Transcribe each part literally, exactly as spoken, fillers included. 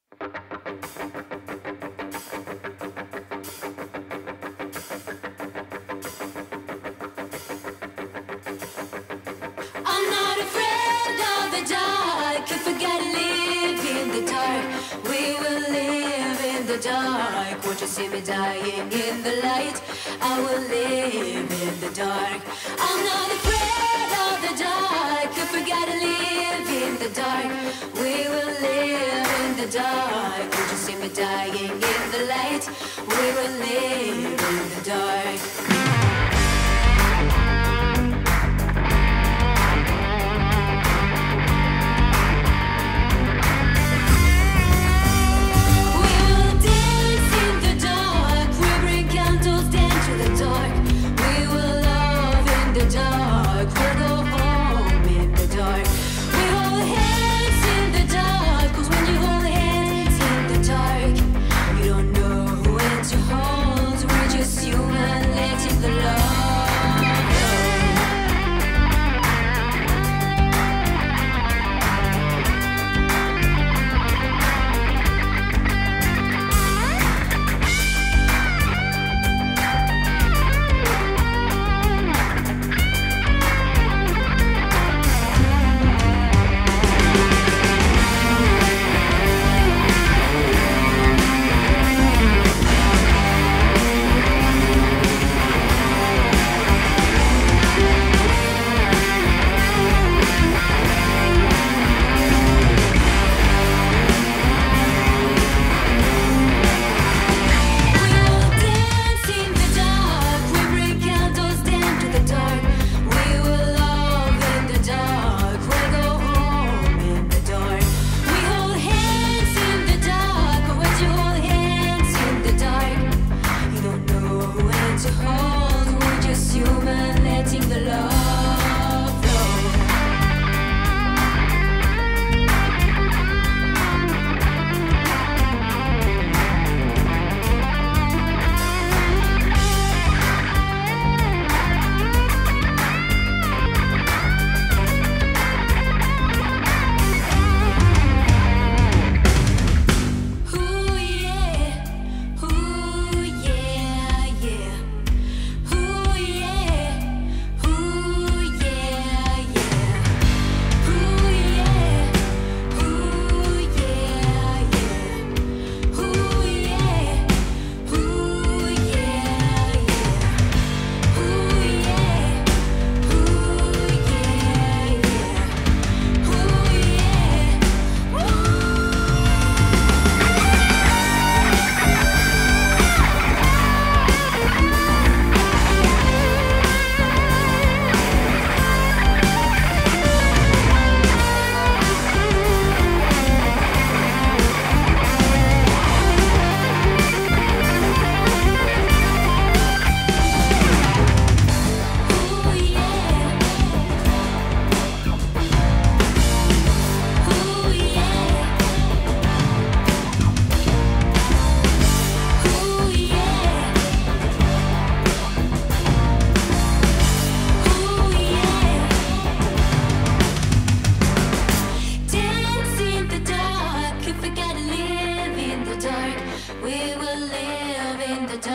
I'm not afraid of the dark. If we gotta live in the dark, we will live in the dark. Won't you see me dying in the light? I will live in the dark. I'm not afraid of the dark. If we gotta live in the dark, we will live in the dark. Won't you see me dying in the light? We will live in the dark.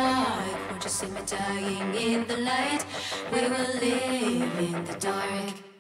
See me dying in the light. We will live in the dark.